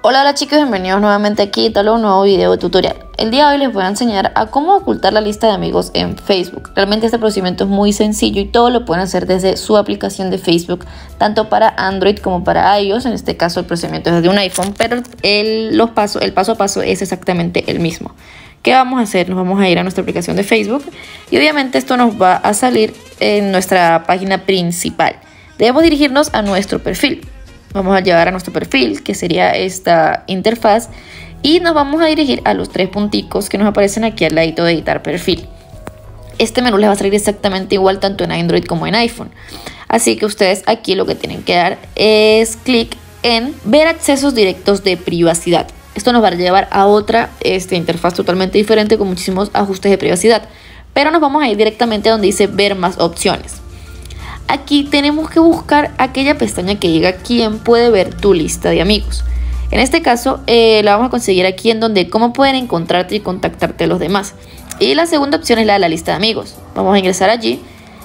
Hola chicos, bienvenidos nuevamente aquí a un nuevo video tutorial. El día de hoy les voy a enseñar a cómo ocultar la lista de amigos en Facebook. Realmente este procedimiento es muy sencillo y todo lo pueden hacer desde su aplicación de Facebook, tanto para Android como para iOS. En este caso el procedimiento es desde un iPhone, pero el paso a paso es exactamente el mismo. ¿Qué vamos a hacer? Nos vamos a ir a nuestra aplicación de Facebook y obviamente esto nos va a salir en nuestra página principal. Debemos dirigirnos a nuestro perfil. Vamos a llegar a nuestro perfil, que sería esta interfaz, y nos vamos a dirigir a los tres punticos que nos aparecen aquí al ladito de editar perfil. Este menú les va a salir exactamente igual tanto en Android como en iPhone. Así que ustedes aquí lo que tienen que dar es clic en ver accesos directos de privacidad. Esto nos va a llevar a otra interfaz totalmente diferente con muchísimos ajustes de privacidad. Pero nos vamos a ir directamente a donde dice ver más opciones. Aquí tenemos que buscar aquella pestaña que diga quién puede ver tu lista de amigos. En este caso la vamos a conseguir aquí en donde cómo pueden encontrarte y contactarte a los demás. Y la segunda opción es la de la lista de amigos. Vamos a ingresar allí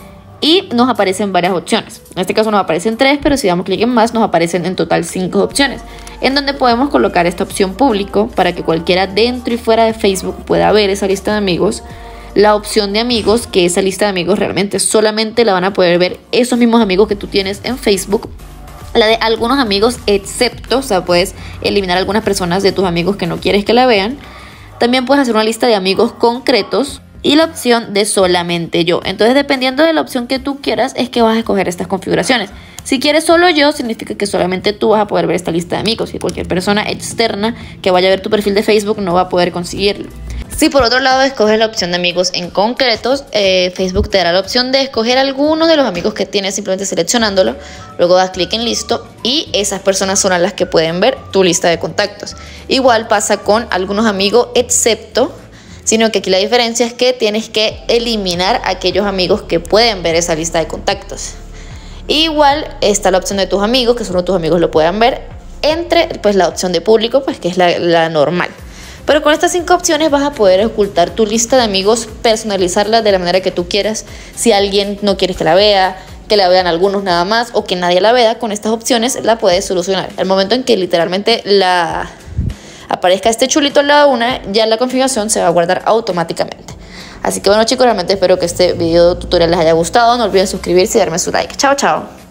y nos aparecen varias opciones. En este caso nos aparecen 3, pero si damos clic en más nos aparecen en total 5 opciones. En donde podemos colocar esta opción público para que cualquiera dentro y fuera de Facebook pueda ver esa lista de amigos. La opción de amigos, que esa lista de amigos realmente solamente la van a poder ver esos mismos amigos que tú tienes en Facebook. La de algunos amigos excepto, o sea, puedes eliminar algunas personas de tus amigos que no quieres que la vean. También puedes hacer una lista de amigos concretos y la opción de solamente yo. Entonces, dependiendo de la opción que tú quieras, es que vas a escoger estas configuraciones. Si quieres solo yo, significa que solamente tú vas a poder ver esta lista de amigos y cualquier persona externa que vaya a ver tu perfil de Facebook no va a poder conseguirlo. Si por otro lado escoges la opción de amigos en concretos, Facebook te dará la opción de escoger alguno de los amigos que tienes simplemente seleccionándolo. Luego das clic en listo y esas personas son las que pueden ver tu lista de contactos. Igual pasa con algunos amigos excepto, sino que aquí la diferencia es que tienes que eliminar a aquellos amigos que pueden ver esa lista de contactos. Igual está la opción de tus amigos, que solo tus amigos lo puedan ver, entre pues la opción de público, pues que es la normal. Pero con estas 5 opciones vas a poder ocultar tu lista de amigos, personalizarla de la manera que tú quieras. Si alguien no quieres que la vean algunos nada más o que nadie la vea, con estas opciones la puedes solucionar. Al momento en que literalmente aparezca este chulito al lado de una, ya la configuración se va a guardar automáticamente. Así que bueno chicos, realmente espero que este video tutorial les haya gustado. No olviden suscribirse y darme su like. Chao, chao.